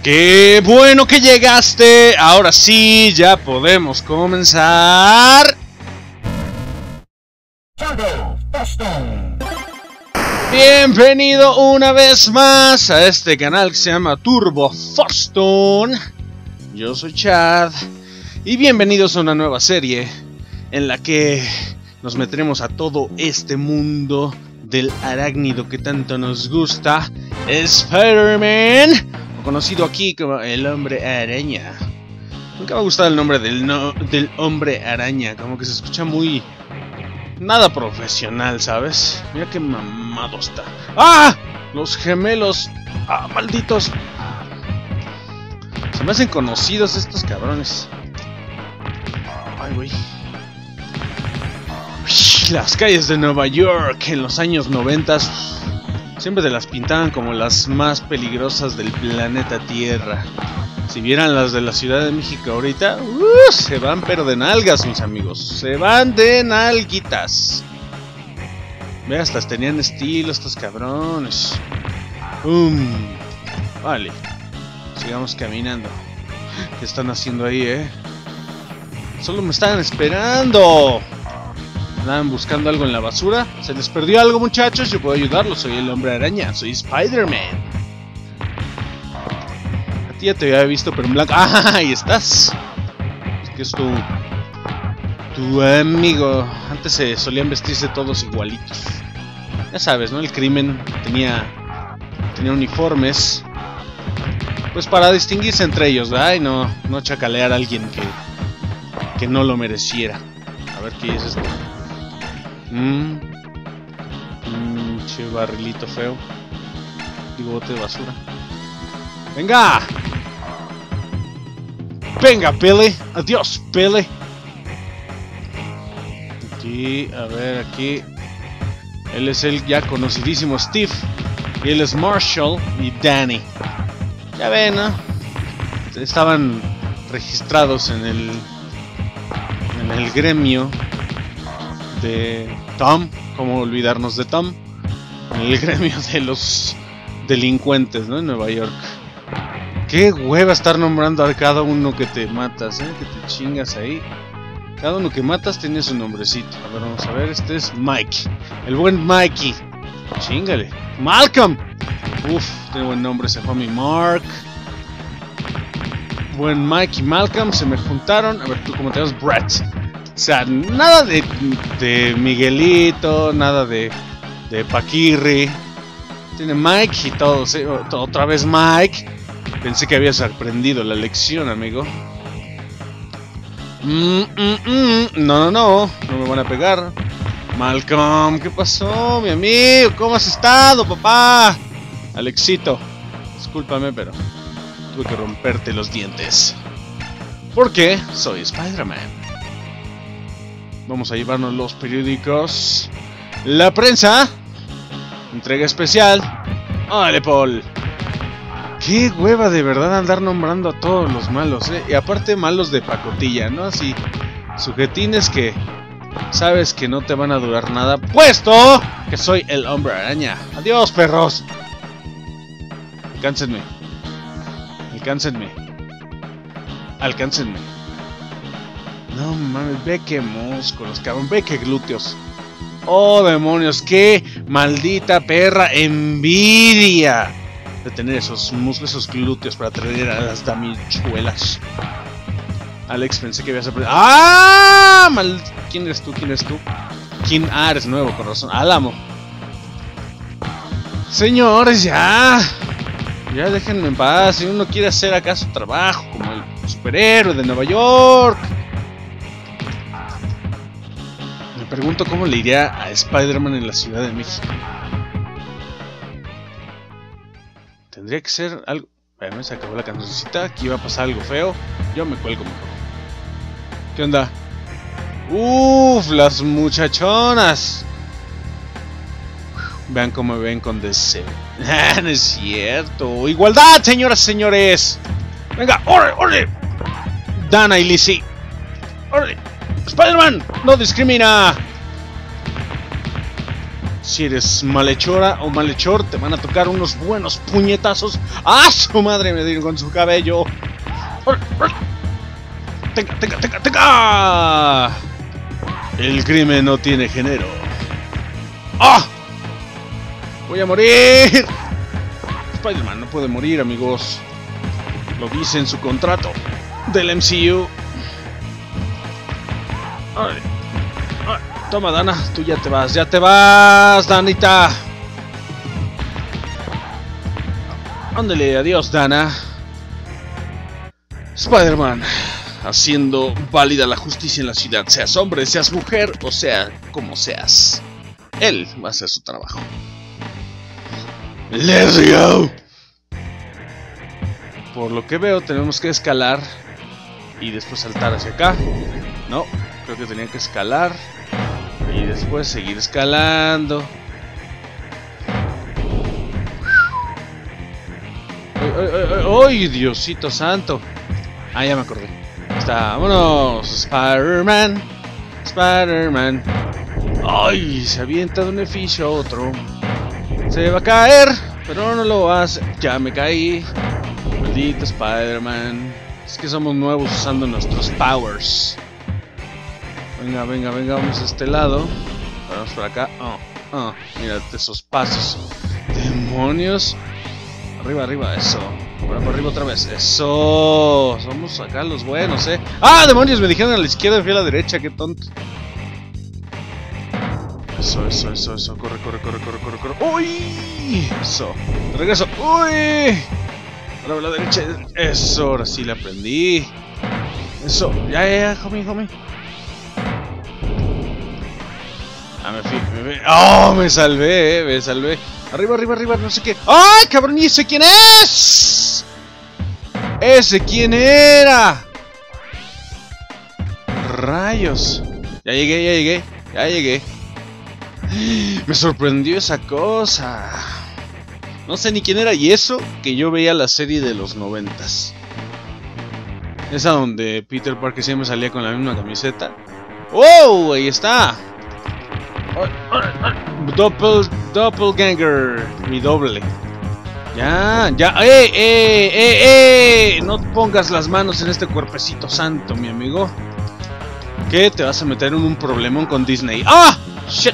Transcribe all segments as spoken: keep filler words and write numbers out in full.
¡Qué bueno que llegaste! Ahora sí, ya podemos comenzar. Bienvenido una vez más a este canal que se llama Turbo Force. Yo soy Chad y bienvenidos a una nueva serie en la que nos meteremos a todo este mundo del arácnido que tanto nos gusta, Spider-Man, conocido aquí como el Hombre Araña. Nunca me ha gustado el nombre del, no, del Hombre Araña, como que se escucha muy... nada profesional, ¿sabes? Mira qué mamado está. ¡Ah! Los gemelos. ¡Ah, malditos! Se me hacen conocidos estos cabrones. Ay, güey. Las calles de Nueva York en los años noventas siempre te las pintaban como las más peligrosas del planeta Tierra. Si vieran las de la Ciudad de México ahorita, uh, se van pero de nalgas, mis amigos. Se van de nalguitas. Ve, hasta tenían estilo estos cabrones. Um, vale. Sigamos caminando. ¿Qué están haciendo ahí, eh? Solo me estaban esperando. Andaban buscando algo en la basura. ¿Se les perdió algo, muchachos? Yo puedo ayudarlos. Soy el Hombre Araña. Soy Spider-Man. A ti ya te había visto, pero en blanco. ¡Ah! Ahí estás. Es que es tu... tu amigo. Antes se solían vestirse todos igualitos. Ya sabes, ¿no? El crimen tenía... tenía uniformes. Pues para distinguirse entre ellos, ¿verdad? Y no, no chacalear a alguien que... que no lo mereciera. A ver qué es esto. Mmm. Mmm, che barrilito feo. Digo, bote de basura. ¡Venga! ¡Venga, Pele! ¡Adiós, Pele! Aquí, a ver, aquí. Él es el ya conocidísimo Steve. Y él es Marshall y Danny. Ya ven, ¿no? Estaban registrados en el... en el gremio de Tom, ¿cómo olvidarnos de Tom? En el gremio de los delincuentes, ¿no? En Nueva York. Qué hueva estar nombrando a cada uno que te matas, ¿eh? Que te chingas ahí. Cada uno que matas tiene su nombrecito. A ver, vamos a ver, este es Mike. El buen Mikey. Chingale. Malcolm. Uf, tiene buen nombre ese homie. Mark. Buen Mike y Malcolm se me juntaron. A ver, tú cómo te llamas, Brett. O sea, nada de, de Miguelito, nada de, de Paquirri. Tiene Mike y todos, ¿eh? Otra vez Mike. Pensé que habías aprendido la lección, amigo. Mm, mm, mm. No, no, no. No me van a pegar. Malcolm, ¿qué pasó, mi amigo? ¿Cómo has estado, papá? Alexito, discúlpame, pero tuve que romperte los dientes. Porque soy Spider-Man. Vamos a llevarnos los periódicos. La prensa. Entrega especial. ¡Órale, Paul! Qué hueva de verdad andar nombrando a todos los malos, ¿eh? Y aparte malos de pacotilla, ¿no? Así, sujetines que sabes que no te van a durar nada, puesto que soy el Hombre Araña. ¡Adiós, perros! Alcáncenme. Alcáncenme. Alcáncenme. No mames, ve que músculos, cabrón, ve que glúteos. Oh, demonios, qué maldita perra envidia de tener esos músculos, esos glúteos para traer a las damichuelas. Alex, pensé que ibas a... ¡Ah! Mal... ¿Quién eres tú? ¿Quién eres tú? ¿Quién? Ah, eres nuevo, con razón. Álamo. Señores, ya. Ya déjenme en paz. Si uno quiere hacer acá su trabajo como el superhéroe de Nueva York. Me pregunto cómo le iría a Spider-Man en la Ciudad de México. Tendría que ser algo... Bueno, se acabó la cancioncita. Aquí va a pasar algo feo. Yo me cuelgo mejor. ¿Qué onda? Uff, las muchachonas. Vean cómo me ven con deseo. No es cierto. Igualdad, señoras y señores. Venga, ¡ore, ore! Dana y Lizzie. ¡Ore! Spider-Man no discrimina. Si eres malhechora o malhechor, te van a tocar unos buenos puñetazos. ¡Ah, su madre! Me dieron con su cabello. ¡Tenga, tenga, tenga, tenga! El crimen no tiene género. ¡Ah! ¡Voy a morir! Spider-Man no puede morir, amigos. Lo dice en su contrato del M C U. Ay, ay, toma, Dana, tú ya te vas, ya te vas, Danita. Ándale, adiós, Dana. Spider-Man, haciendo válida la justicia en la ciudad. Seas hombre, seas mujer, o sea, como seas. Él va a hacer su trabajo. ¡Let's go! Por lo que veo, tenemos que escalar y después saltar hacia acá. No, creo que tenía que escalar y después seguir escalando. ¡Ay, ay, ay, ay! ¡Diosito santo! Ah, ya me acordé. Está, vámonos, Spider-Man. Spider-Man. ¡Ay! Se avienta de un edificio a otro. Se va a caer, pero no lo hace. Ya me caí. Maldito Spider-Man. Es que somos nuevos usando nuestros powers. Venga, venga, venga, vamos a este lado. Vamos por acá. Oh, oh, mírate esos pasos. ¡Demonios! Arriba, arriba, eso. Ahora por arriba otra vez. Eso. Somos acá los buenos, eh. ¡Ah, demonios! Me dijeron a la izquierda y fui a la derecha, qué tonto. Eso, eso, eso, eso. Corre, corre, corre, corre, corre, corre. ¡Uy! Eso. De regreso. ¡Uy! Ahora a la derecha. Eso, ahora sí la aprendí. Eso. Ya, ya, ya, homie, homie. Ah, me fui, me fui. ¡Oh! Me salvé, eh, me salvé. Arriba, arriba, arriba, no sé qué. ¡Ay, cabrón! ¿Y ese quién es? ¿Ese quién era? Rayos. Ya llegué, ya llegué, ya llegué. Me sorprendió esa cosa. No sé ni quién era. Y eso que yo veía la serie de los noventas. Esa donde Peter Parker siempre salía con la misma camiseta. ¡Oh! Ahí está. Doppel, doppelganger. Mi doble. Ya, ya. ¡Eh, eh, eh, eh! No pongas las manos en este cuerpecito santo, mi amigo. ¿Qué? ¿Te vas a meter en un problemón con Disney? ¡Ah! ¡Shit!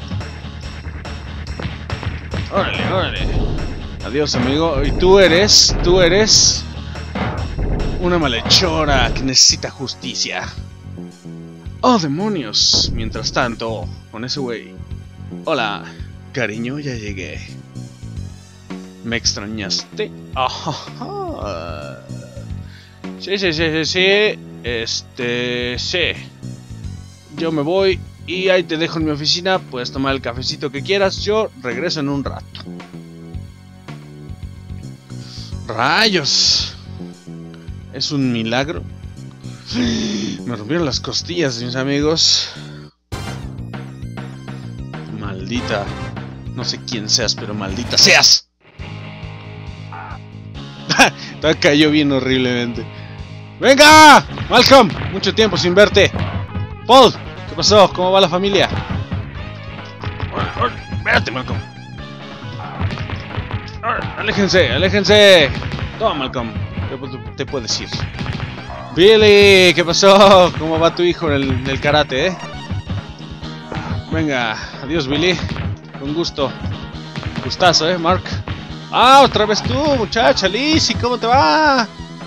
Órale, órale. Adiós, amigo. Y tú eres, tú eres una malhechora que necesita justicia. Oh, demonios. Mientras tanto, con ese güey. Hola, cariño, ya llegué. ¿Me extrañaste? Ajá. Sí, sí, sí, sí, sí. Este, sí. Yo me voy. Y ahí te dejo en mi oficina, puedes tomar el cafecito que quieras, yo regreso en un rato. ¡Rayos! Es un milagro. Me rompieron las costillas, mis amigos. Maldita. No sé quién seas, pero maldita seas. Te cayó bien horriblemente. ¡Venga! Malcolm, mucho tiempo sin verte. Paul. ¿Qué pasó? ¿Cómo va la familia? Espérate, Malcolm. Aléjense, aléjense. Toma, Malcolm. ¿Qué te puedes ir? Billy, ¿qué pasó? ¿Cómo va tu hijo en el, en el karate, eh? Venga, adiós, Billy. Con gusto. Gustazo, eh, Mark. Ah, otra vez tú, muchacha, Lizzie, ¿cómo te va?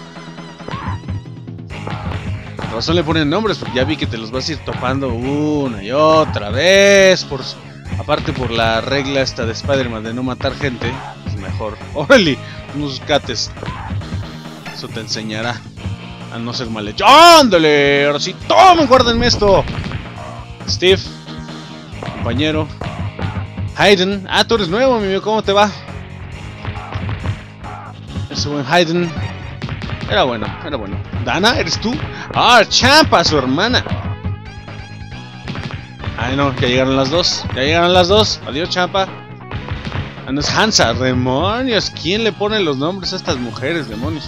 Por razón le ponen nombres, porque ya vi que te los vas a ir topando una y otra vez. Por, aparte por la regla esta de Spider-Man de no matar gente, es mejor. ¡Órale! Unos cates. Eso te enseñará a no ser mal hecho. ¡Ándale! Ahora sí, ¡tomen! Guárdenme esto. Steve, compañero. Hayden. Ah, tú eres nuevo, mi amigo. ¿Cómo te va? Ese buen Hayden. Era bueno, era bueno. ¿Dana? ¿Eres tú? ¡Ah, Champa, su hermana! Ay, no, ya llegaron las dos. Ya llegaron las dos. Adiós, Champa. Ah, no es Hansa. ¡Demonios! ¿Quién le pone los nombres a estas mujeres, demonios?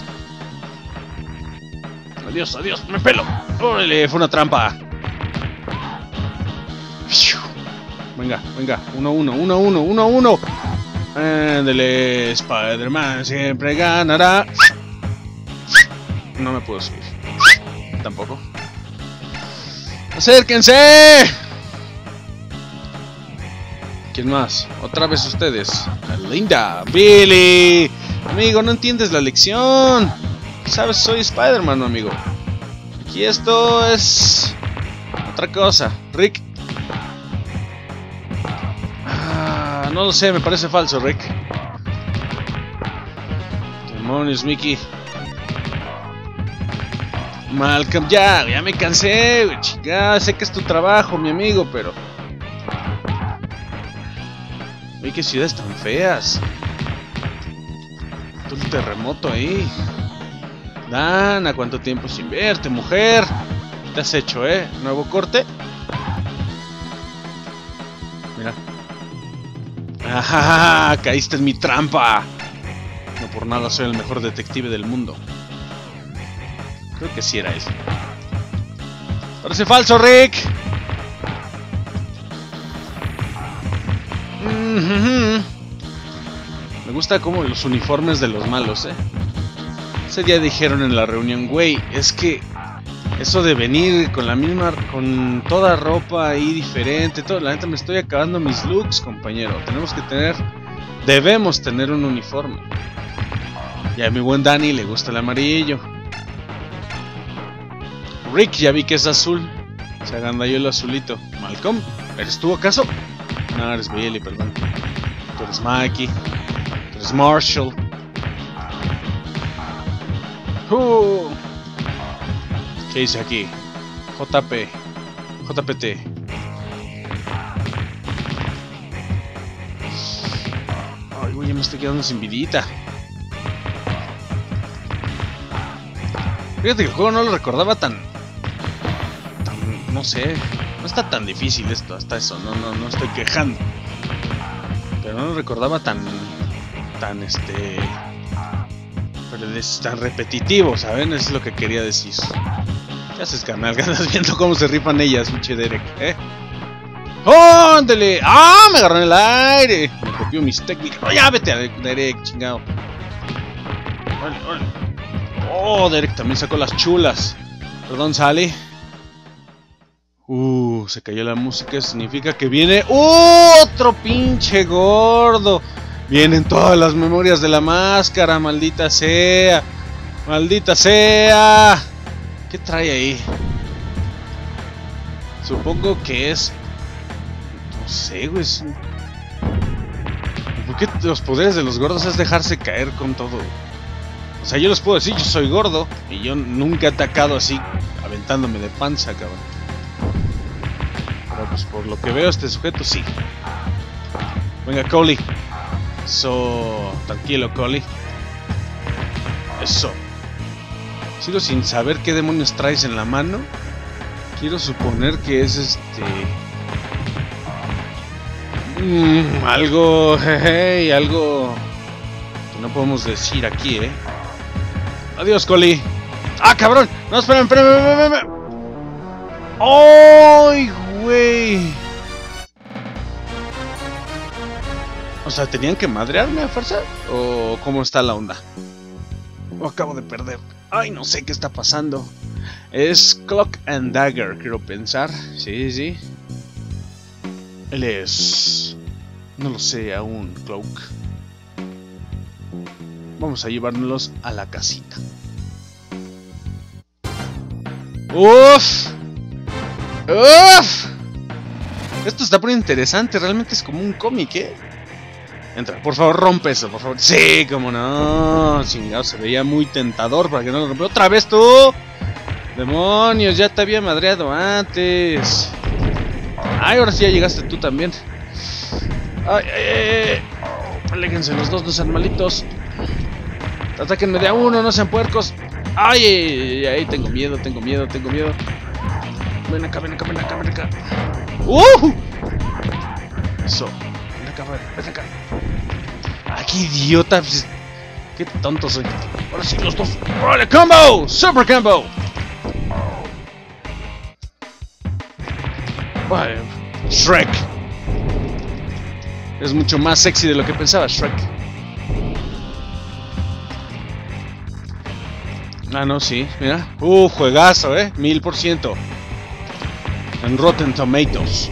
Adiós, adiós. ¡Me pelo! ¡Órale! Fue una trampa. Venga, venga. Uno, uno, uno, uno, uno, uno. Ándale, Spider-Man siempre ganará. No me puedo subir. Tampoco. ¡Acérquense! ¿Quién más? Otra vez ustedes. Linda, Billy. Amigo, no entiendes la lección. Sabes, soy Spider-Man, ¿no, amigo? Aquí esto es otra cosa. Rick. Ah, no lo sé, me parece falso, Rick. Demonios, Mickey. Malcolm, ya, ya me cansé, güey, chica. Sé que es tu trabajo, mi amigo, pero... Uy, qué ciudades tan feas. Todo el terremoto ahí. Dana, ¿cuánto tiempo sin verte, mujer? ¿Qué te has hecho, eh? ¿Nuevo corte? Mira. ¡Ah! Caíste en mi trampa. No por nada soy el mejor detective del mundo. Creo que sí era eso. Parece falso, Rick. Mm-hmm. Me gusta como los uniformes de los malos, eh. Ese día dijeron en la reunión, güey, es que eso de venir con la misma, con toda ropa ahí diferente, todo, la neta me estoy acabando mis looks, compañero. Tenemos que tener, debemos tener un uniforme. Y a mi buen Danny le gusta el amarillo. Rick, ya vi que es azul. Se agandalló el azulito. Malcolm, ¿eres tú acaso? No, eres Billy, perdón. Tú eres Mikey. Tú eres Marshall. Uh. ¿Qué dice aquí? J P. J P T. Ay, güey, ya me estoy quedando sin vidita. Fíjate que el juego no lo recordaba tan... tan... no sé... No está tan difícil esto, hasta eso, no, no, no estoy quejando. Pero no lo recordaba tan... tan este... pero es tan repetitivo, ¿saben? Es lo que quería decir. ¿Qué haces, carnal? Andas viendo cómo se rifan ellas, pinche Derek, ¿eh? ¡Oh, ándale! ¡Ah! Me agarró en el aire. Me copió mis técnicas. ¡Oh, ya vete a Derek, chingado! ¡Órale, órale! ¡Oh, Derek también sacó las chulas! Perdón, Sally. Uh, se cayó la música. Eso significa que viene otro pinche gordo. Vienen todas las memorias de la máscara. Maldita sea. Maldita sea. ¿Qué trae ahí? Supongo que es... no sé, güey. ¿Por qué los poderes de los gordos es dejarse caer con todo? O sea, yo les puedo decir, yo soy gordo. Y yo nunca he atacado así, aventándome de panza, cabrón. Pero pues por lo que veo, este sujeto sí. Venga, Coley. Eso. Tranquilo, Coley. Eso. Sigo sin saber qué demonios traes en la mano. Quiero suponer que es este... Mmm, algo... Jeje, algo... que no podemos decir aquí, eh. Adiós, Coley. ¡Ah, cabrón! No, espérame, espérame, espérame, espérame. ¡Ay, güey! O sea, ¿tenían que madrearme a fuerza? ¿O cómo está la onda? O acabo de perder. Ay, no sé qué está pasando. Es Cloak and Dagger, quiero pensar. Sí, sí. Él es... no lo sé aún, Cloak. Vamos a llevárnoslos a la casita. ¡Uf! ¡Uf! Esto está muy interesante. Realmente es como un cómic, ¿eh? Entra, por favor, rompe eso, por favor. Sí, como no. Chingado, se veía muy tentador para que no lo rompa. ¡Otra vez tú! ¡Demonios! Ya te había madreado antes. ¡Ay, ahora sí ya llegaste tú también! ¡Ay, ay, ay! Aléjense los dos, no sean malitos. Atáquenme de a uno, no sean puercos. ¡Ay, ay, ay! Tengo miedo, tengo miedo, tengo miedo. Ven acá, ven acá, ven acá, ven acá. ¡Uh! Eso. Ven acá, ven acá. ¡Ah, qué idiota! ¡Qué tonto soy! Ahora sí, los dos. ¡Órale, combo! ¡Super combo! Vale. Shrek. Es mucho más sexy de lo que pensaba Shrek. Ah, no, sí, mira. Uh, juegazo, eh. Mil por ciento. En Rotten Tomatoes.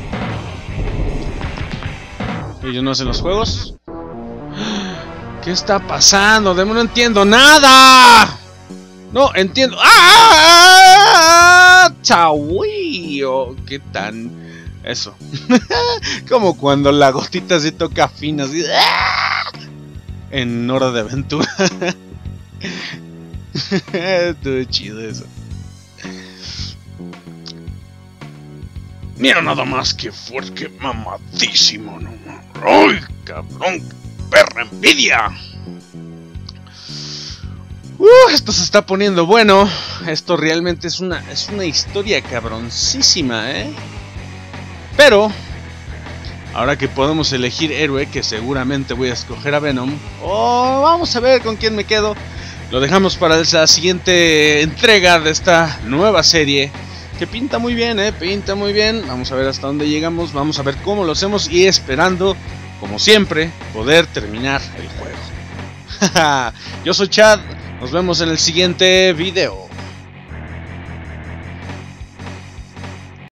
¿Ellos no hacen los juegos? ¿Qué está pasando? No entiendo nada. No entiendo. ¡Ah! ¡Chauío! ¿Qué tan? Eso. Como cuando la gotita se toca fina así. ¡Ah! En Hora de Aventura. Estuvo chido eso. Mira nada más que fuerte, mamadísimo, no. ¡Ay, cabrón! ¡Perra envidia! Uh, esto se está poniendo bueno. Esto realmente es una, es una historia cabroncísima, ¿eh? Pero ahora que podemos elegir héroe, que seguramente voy a escoger a Venom. Oh, vamos a ver con quién me quedo. Lo dejamos para la siguiente entrega de esta nueva serie. Que pinta muy bien, eh, pinta muy bien. Vamos a ver hasta dónde llegamos. Vamos a ver cómo lo hacemos. Y esperando, como siempre, poder terminar el juego. Yo soy Chad. Nos vemos en el siguiente video.